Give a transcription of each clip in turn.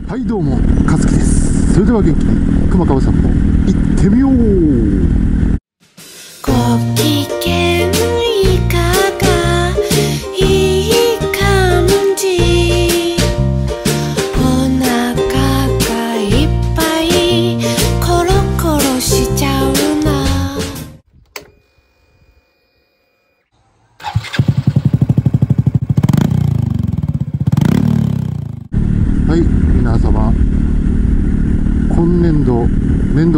はいどうも、かずきです。それでは元気に熊川散歩行ってみよう。 ご機嫌いかがいい感じ、お腹がいっぱいコロコロしちゃうな。 はい、皆様、今年度、今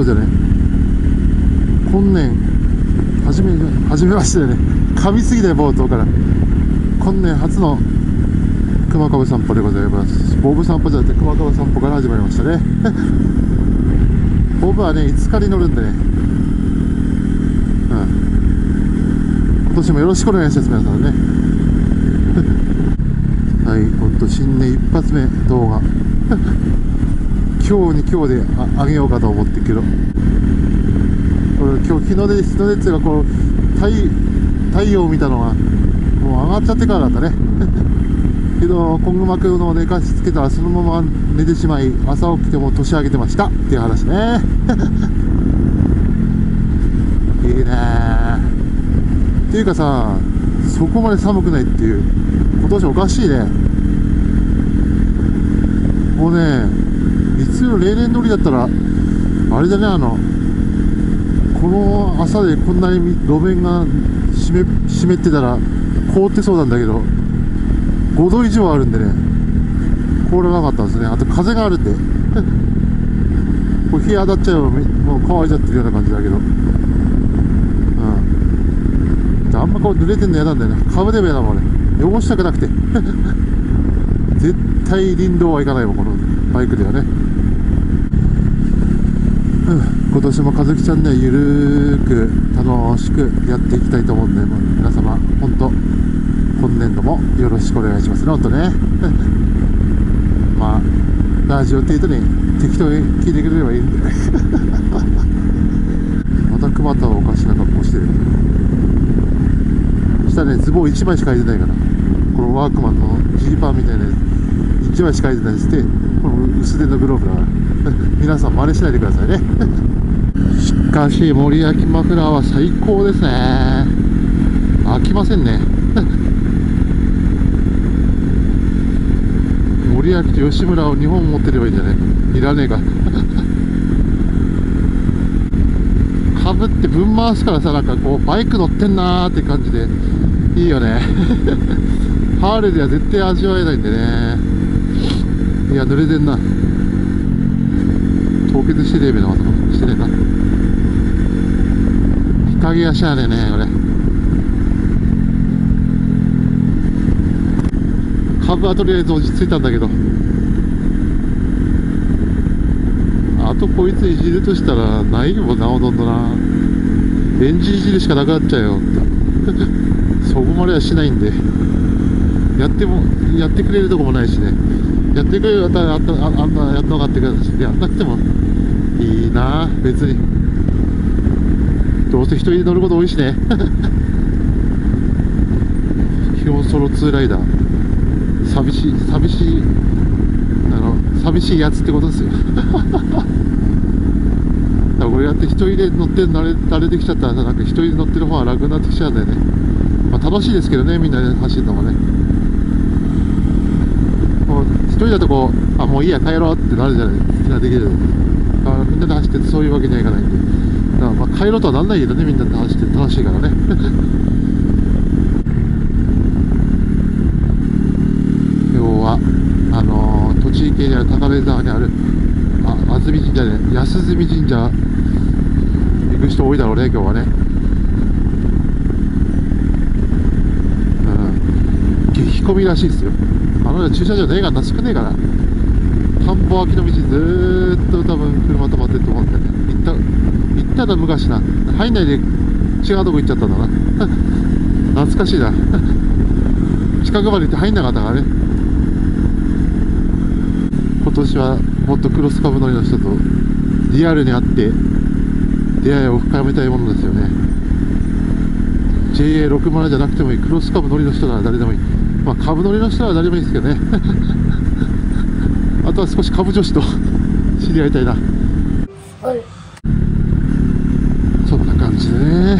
年初めましてでね、噛みすぎて冒頭から、今年初の熊川散歩でございます。ボブ散歩じゃなくて熊川散歩から始まりましたね。ボブはね、5日に乗るんでね、今年もよろしくお願いします、皆さんね。はい、ほんと新年一発目動画今日に今日であげようかと思ってるけど、俺今日日の出っていうか、こう太陽を見たのがもう上がっちゃってからだったね。けどコングマクの寝かしつけたらそのまま寝てしまい、朝起きても年明けてましたっていう話ね。いいねーっていうかさ、そこまで寒くないっていう、今年おかしいね。もうね、いつも例年通りだったらあれだね、この朝でこんなに路面が湿ってたら凍ってそうなんだけど、5度以上あるんでね、凍らなかったんですね。あと風があるんでこれ日当たっちゃう、もう乾いちゃってるような感じだけど、あんまこう濡れてんの嫌なんだよね。株でも嫌だもんね、汚したくなくて絶対林道は行かないもん、このバイクではね。今年もかずきちゃんね、ゆるーく楽しくやっていきたいと思うんで、もう皆様本当今年度もよろしくお願いしますね、本当ね。まあラジオ程度に適当に聞いてくれればいいんでまた熊田はおかしな格好してる。下ね、ズボン1枚しか履いてないから、このワークマンのジーパンみたいなやつ1枚しか履いてないですって、この薄手のグローブだから皆さん真似しないでくださいね。しかし森脇マフラーは最高ですね。飽きませんね。森脇と吉村を2本持ってればいいんじゃね、いらねえか。かぶってぶん回すからさ、なんかこうバイク乗ってんなーって感じでいいよね。ハーレーでは絶対味わえないんでね。いや、濡れてんな。凍結してねえべな、まさかしてねえな。日陰足やねえね、これ。株はとりあえず落ち着いたんだけど、あとこいついじるとしたらないよな、ほとんどな。エンジンいじるしかなくなっちゃうよ。そこまではしないんで、やってくれるとこもないしね。やってくれる方はあんなやっと分かってくれるし、やんなくてもいいな、別に。どうせ一人で乗ること多いしね。基本ソロツーライダー、寂しいやつってことですよ。だからこれやって一人で乗って慣れてきちゃったらさ、なんか一人で乗ってる方が楽になってきちゃうんだよね。まあ楽しいですけどね、みんなで走るのもね。一人だとこう、もういいや帰ろうってなるじゃない、好きなできる。だからみんなで走っててそういうわけにはいかないんで、だからまあ帰ろうとはなんないけどね、みんなで走ってて楽しいからね。今日は栃木県にある高根沢にある安住神社で安住神社行く人多いだろうね、今日はね。激混みらしいですよ。駐車場ねえからな、少ねえから、田んぼ脇の道ずーっと多分車止まってると思うんだよね。行ったら昔な、入んないで違うとこ行っちゃったんだな。懐かしいな。近くまで行って入んなかったからね。今年はもっとクロスカブ乗りの人とリアルに会って出会いを深めたいものですよね。 JA60 じゃなくてもいい、クロスカブ乗りの人なら誰でもいい。まあ株乗りの人は誰でもいいですけどね。あととは少し株女子と知り合いたいな。そんな感じでね、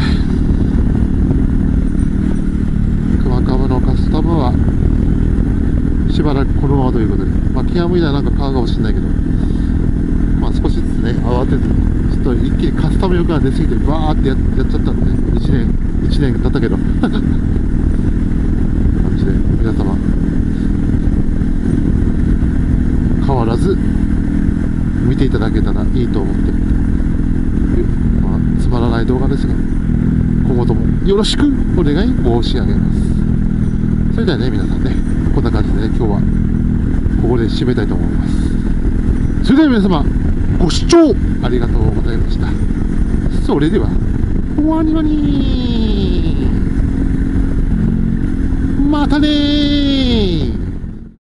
熊株のカスタムはしばらくこのままということで、まあ気が向いたらなんか買うかもしれないけど、まあ少しずつね、慌てずちょっと一気にカスタム欲が出すぎてバーってやっちゃったんでね、1年経ったけど感じで、皆様変わらず見ていただけたらいいと思って、まあ、つまらない動画ですが今後ともよろしくお願い申し上げます。それではね、皆さんね、こんな感じでね、今日はここで締めたいと思います。それでは皆様ご視聴ありがとうございました。それではワニワニまたねー。